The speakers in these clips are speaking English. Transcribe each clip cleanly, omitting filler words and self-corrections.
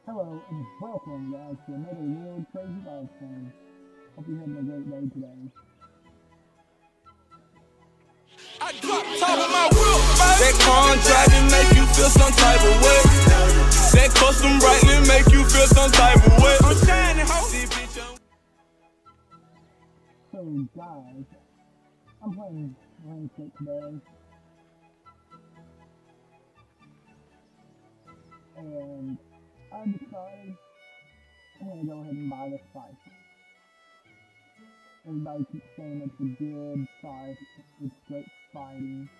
Hello and welcome guys to another World Crazy Live stream. Hope you're having a great day today. I drop top of my whip. That car driving make you feel some type of way. That custom brightly make you feel some type of way. I'm shining, ho. So guys, I'm playing RuneScape today. And I decided I'm gonna go ahead and buy this fight. Everybody keeps saying it's a good fight, it's great fighting.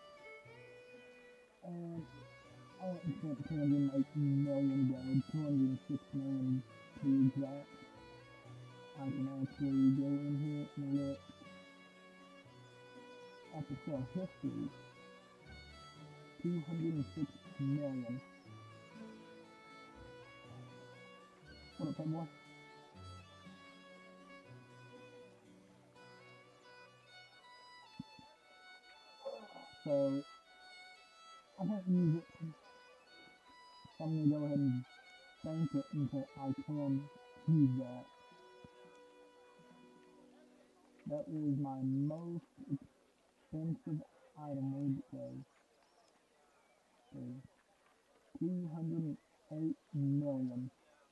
And I went and spent 208 million gold, 206 million to be exact. I can actually go in here and look at the sale history. 206 million. What up, Playboy? So, I can't use it. So I'm gonna go ahead and bank it until I can use that. That is my most expensive item. Where did it go? So, 208 million.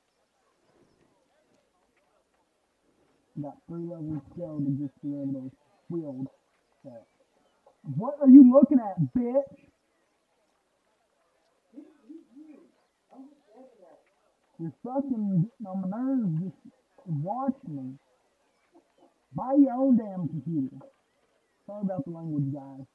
Got 3 levels to go to just be able to wield that. What are you looking at, bitch? You're fucking getting on my nerves. Just watch me. Buy your own damn computer. Sorry about the language, guys.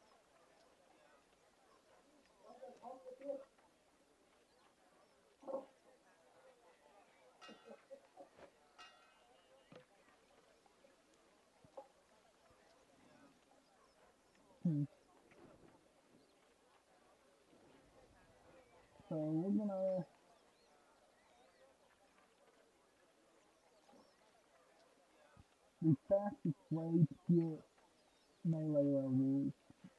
So we're gonna the fastest way to get melee levels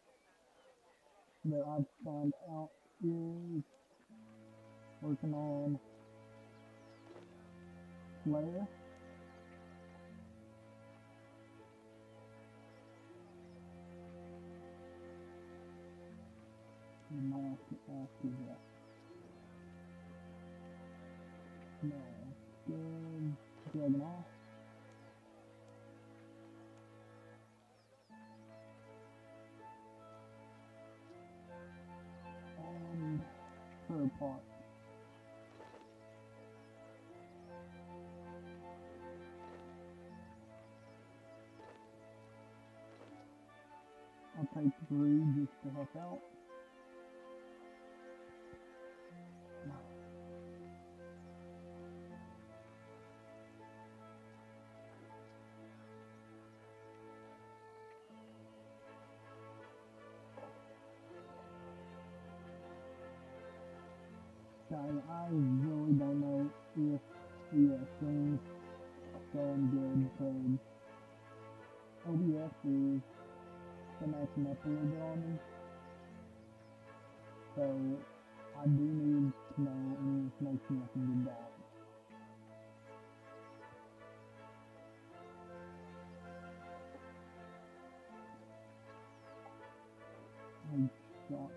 that I've found out is working on Slayer. And my ask is that. No, good. Dragon off. And third part. I'll take 3 just to help out. Guys, I really don't know if the stream's going good because OBS is been acting up a little bit on me. So I do need to know any information I can get back. I'm shocked.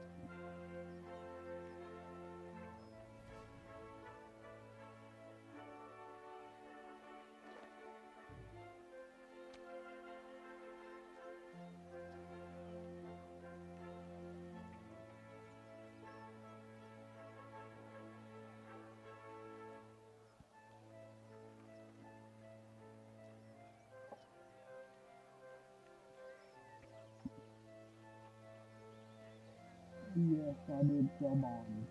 Yes, I did sell bonds.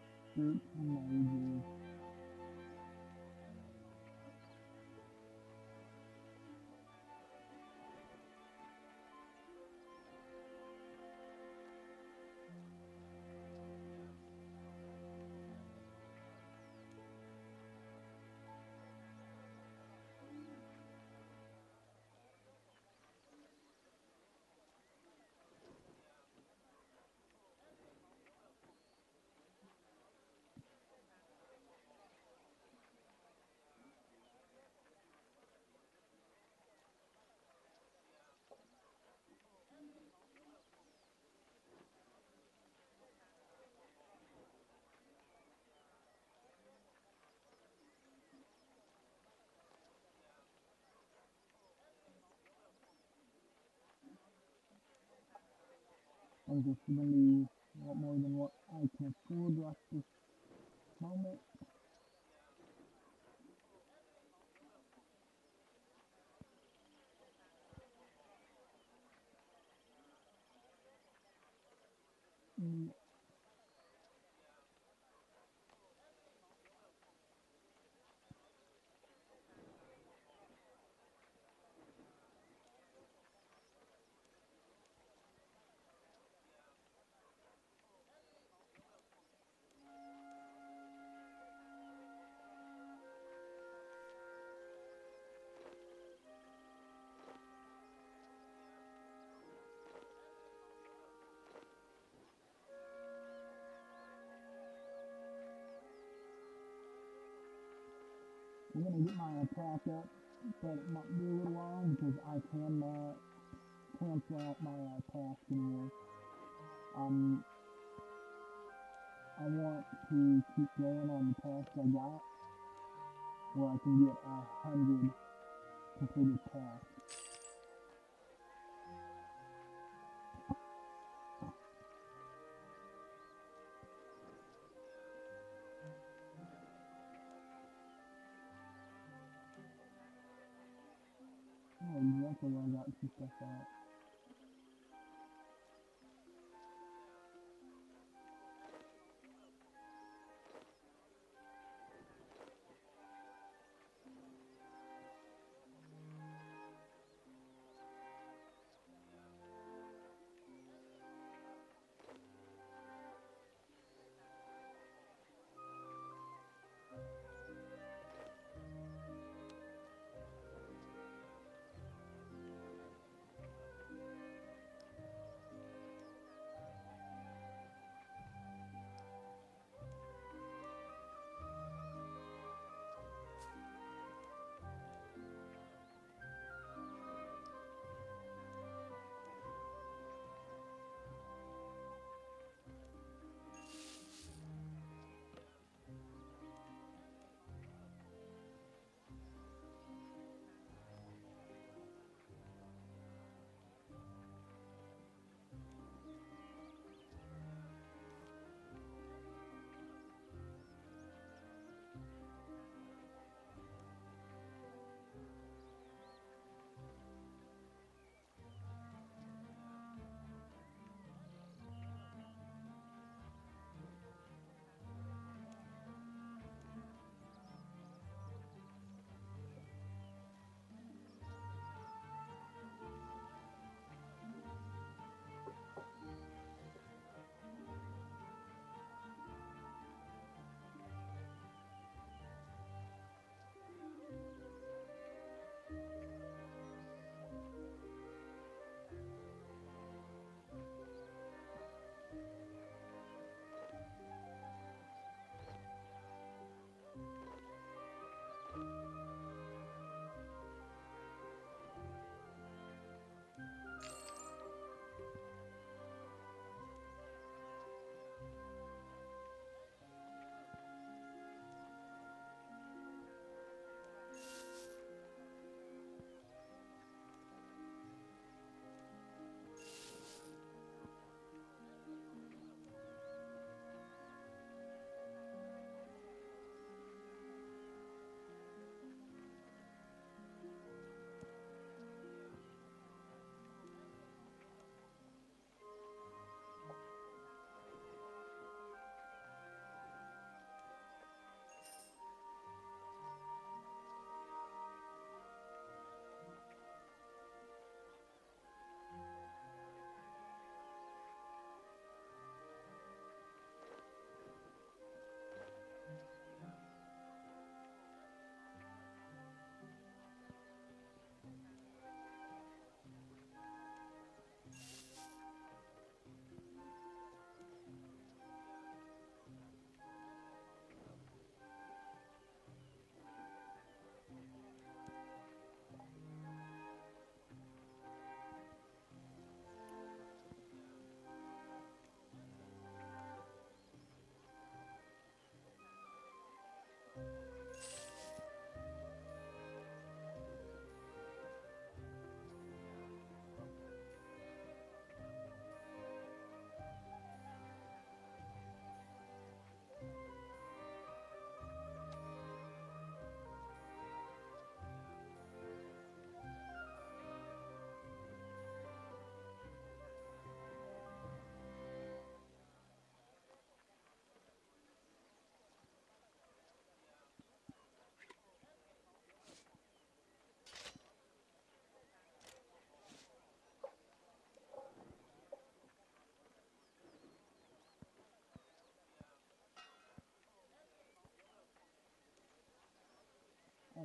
Major. I'm just gonna leave a lot more than what I can afford right this moment. Mm. I'm gonna get my attack up, but it might be a little long because I cannot cancel out my task anymore. I want to keep going on the task I got, where I can get 100 completed tasks. Oh, exactly where I got some stuff out.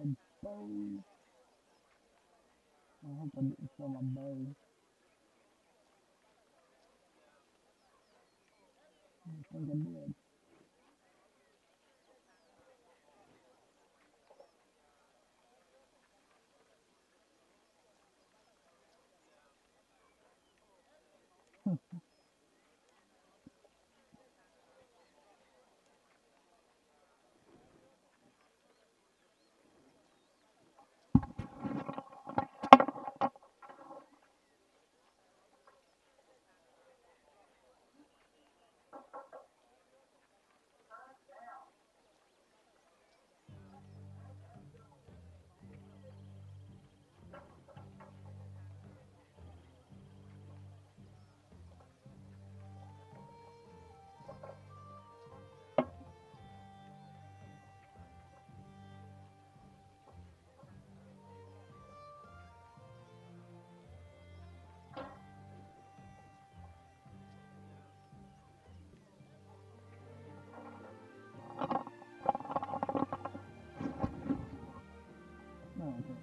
a bow. I hope I didn't sell my bow. I think I did. Oh, okay.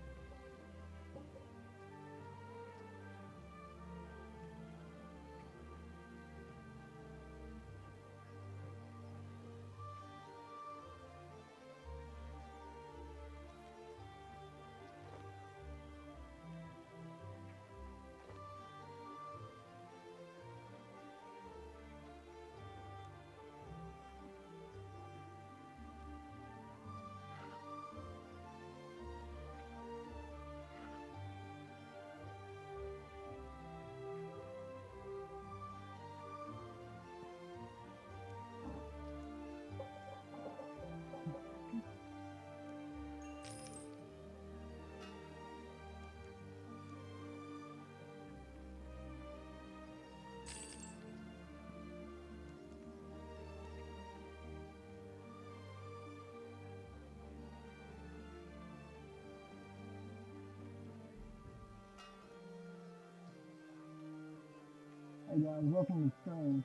Hey guys, welcome to stream.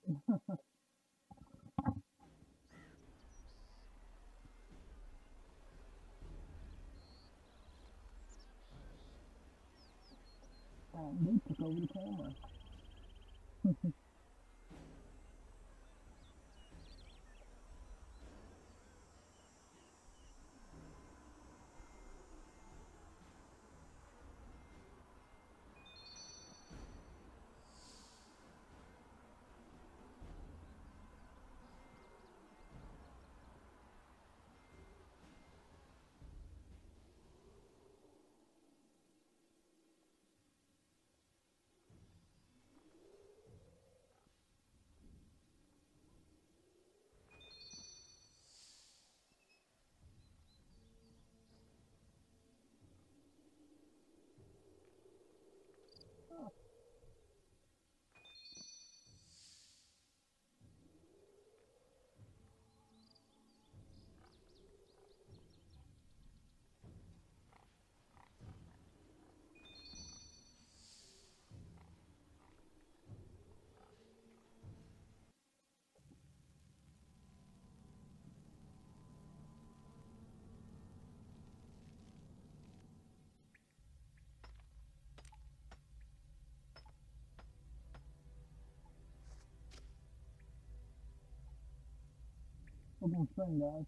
They took over the camera. Look on spring, guys.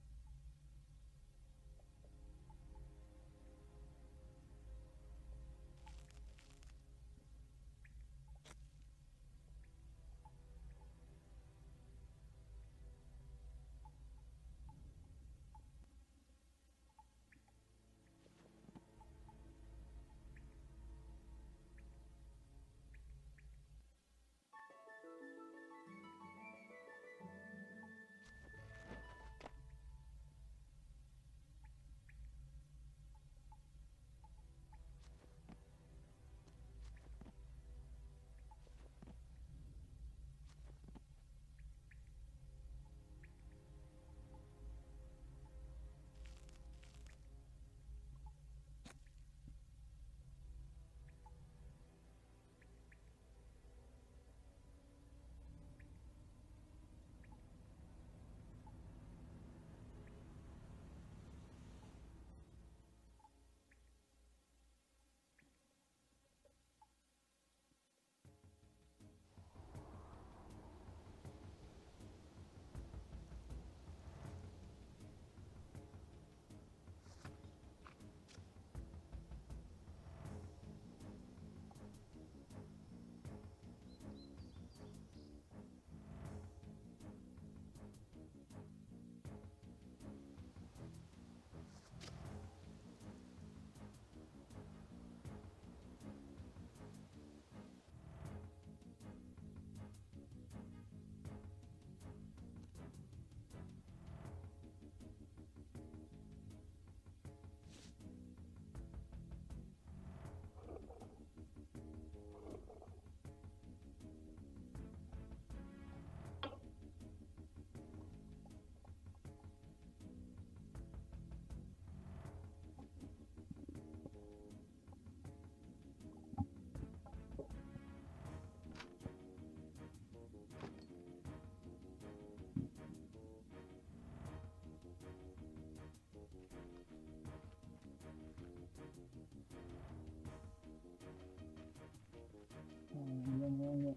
Yeah.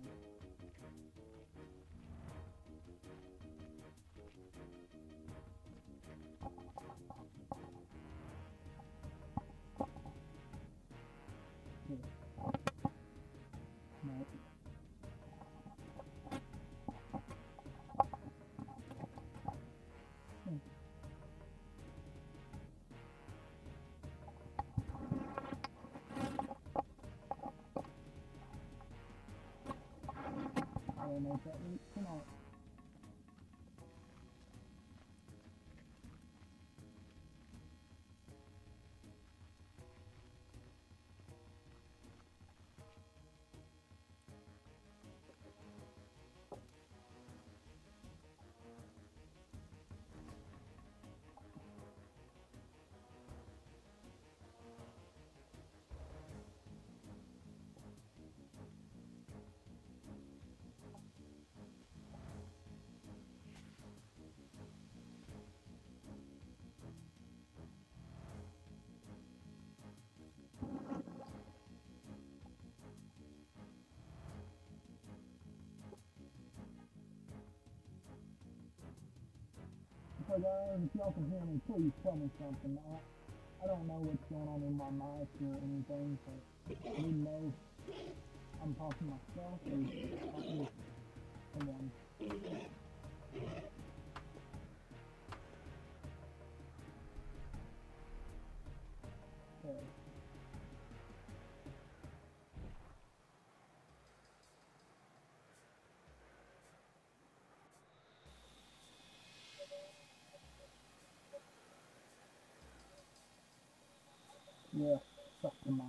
No. I don't know if that works or not. So guys, if y'all can hear me, please tell me something. I don't know what's going on in my mic or anything, so I didn't know if I'm talking to myself or talking to someone. Okay. Yeah, suck the mic.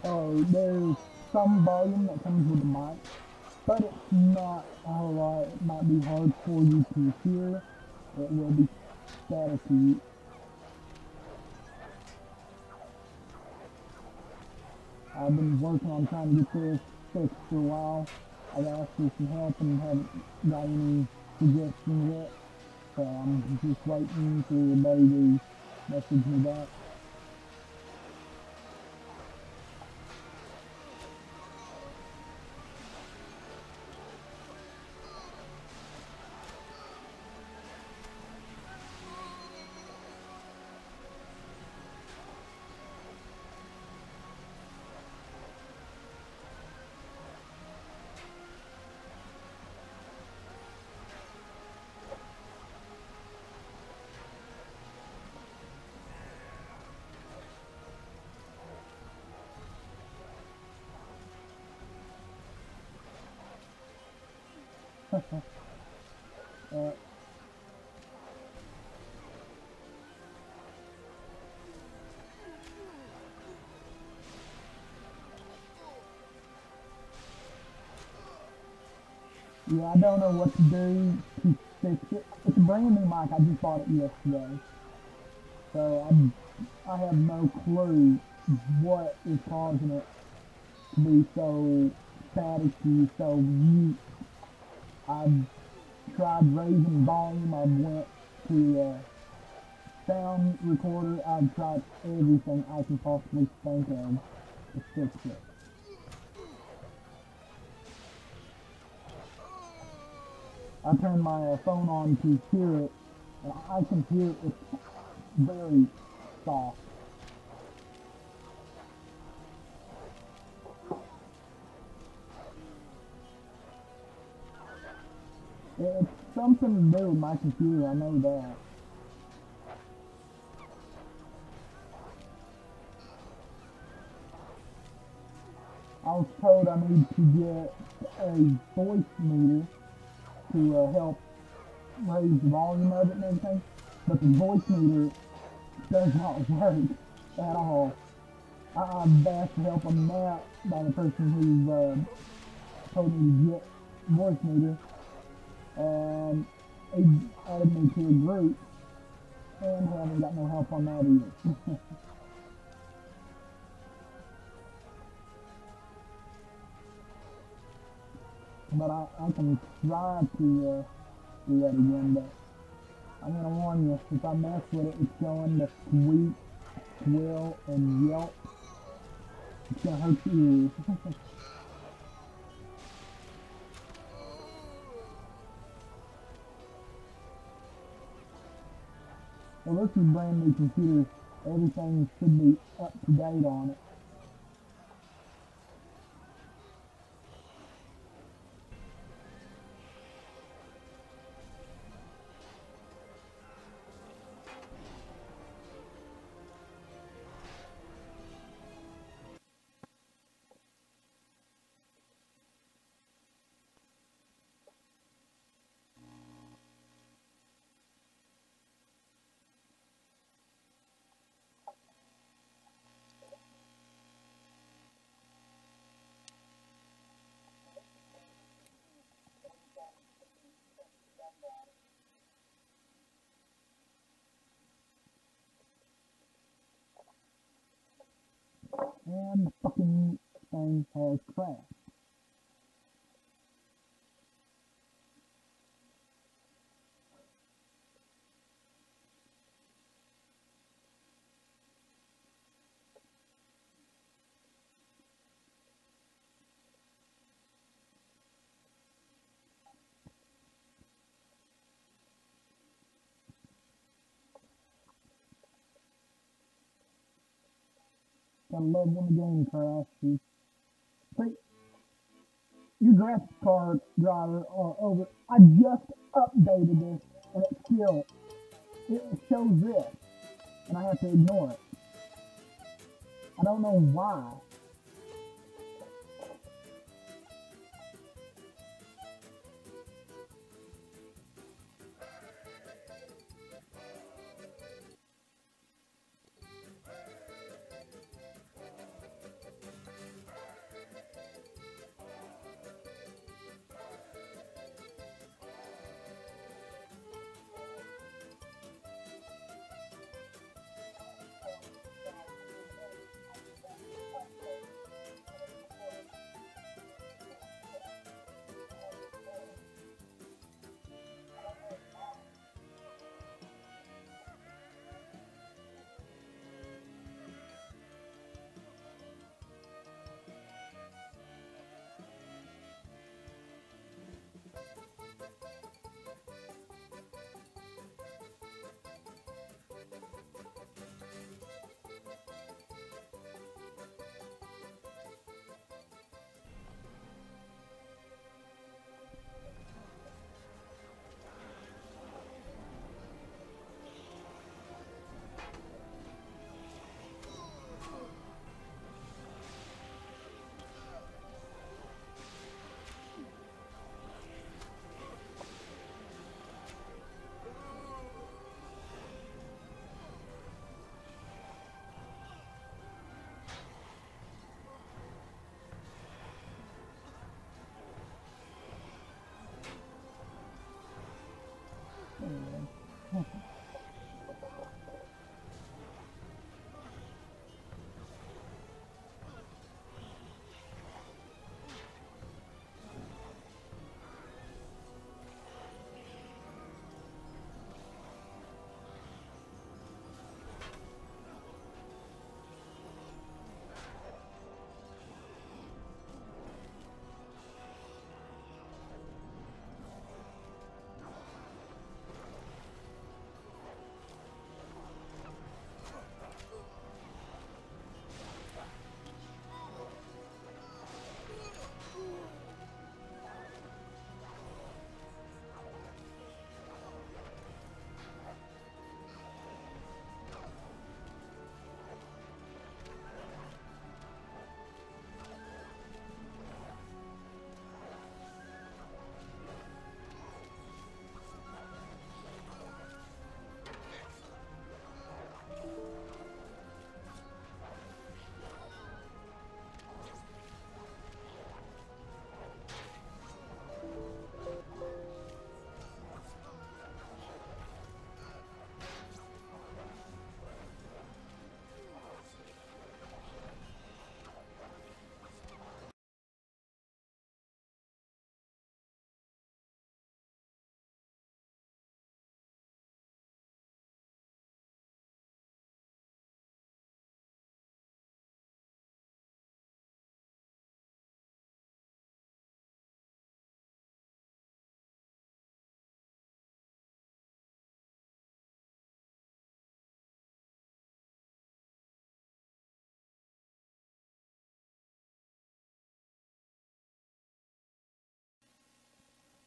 There's some volume that comes with the mic, but it's not a whole lot. It might be hard for you to hear. It will be staticky. I've been working on trying to get this fixed for a while. I've asked for some help and haven't got any suggestions yet. So I'm just waiting for everybody to message me back. Yeah, I don't know what to do to fix it. It's a brand new mic. I just bought it yesterday. So I have no clue what is causing it to be so staticky, so mute. I've tried raising volume. I went to a sound recorder. I've tried everything I can possibly think of to fix it. I turned my phone on to hear it, and I can hear it's very soft. It's something to do with my computer, I know that. I was told I need to get a voice meter to help raise the volume of it and everything, but the voice meter does not work at all. I've asked for help on that by the person who told me to get voice meter, and he added me to a group, and haven't got no help on that either. But I can try to do that again, but I'm gonna warn you, if I mess with it, it's going to squeak, squeal, and yelp. It's gonna hurt your ears. Well, this is a brand new computer. Everything should be up to date on it. And the fucking thing has crashed. I love when the game crashes. See, your graphics card driver are over. I just updated this, and it shows this, and I have to ignore it. I don't know why.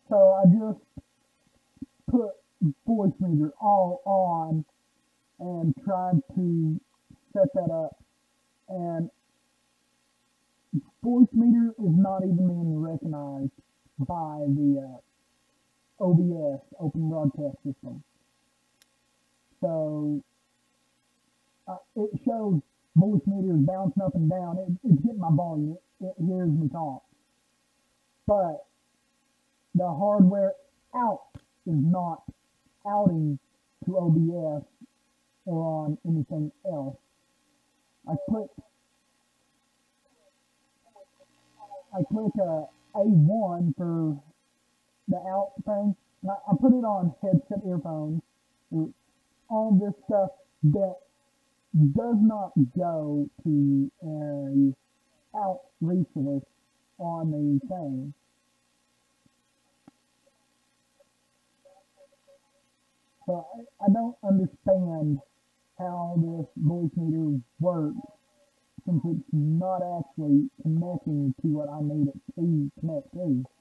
So I just put voice meter all on and tried to set that up, and voice meter is not even being recognized by the OBS, Open Broadcast System. So it shows voice meter is bouncing up and down. It's getting my volume. It hears me talk. But the hardware out is not outing to OBS or on anything else. I click A1 for the out thing. I put it on headset earphones. All this stuff that does not go to a out resource on the thing. So I don't understand how this voice meter works, since it's not actually connecting to what I need it to connect to.